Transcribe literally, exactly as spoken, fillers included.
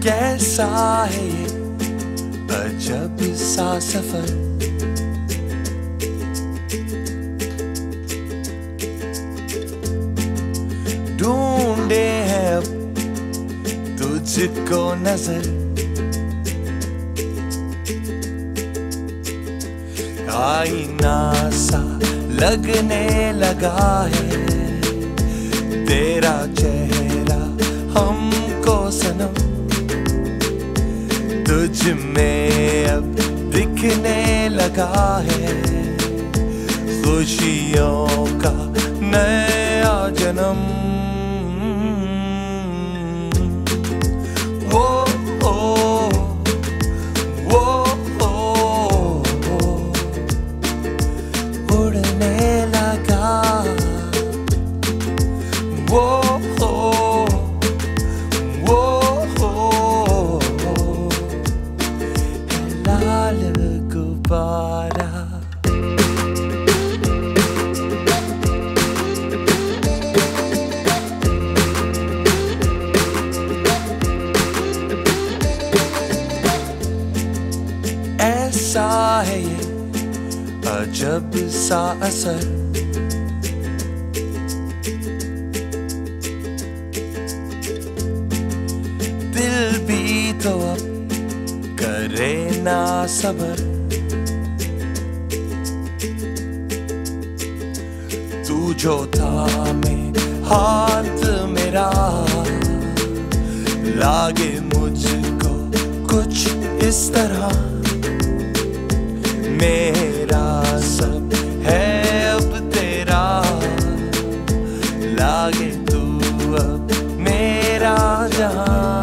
कैसा है ये अजब सा सफर, ढूंढे हैं अब तुझको नजर, आईना सा लगने लगा है तेरा चेहरा हमको सनम, तुझ में अब दिखने लगा है खुशियों का नया जन्म। वो ओ वो ओ उड़ने लगा, वो ओ वो ओ लाल गुब्बारा। ऐसा है ये अजब सा असर, दिल भी तो अब करे ना सबर, तू जो थामे हाथ मेरा लागे मुझको कुछ इस तरह, मेरा सब है अब तेरा, लागे तू अब मेरा जहां।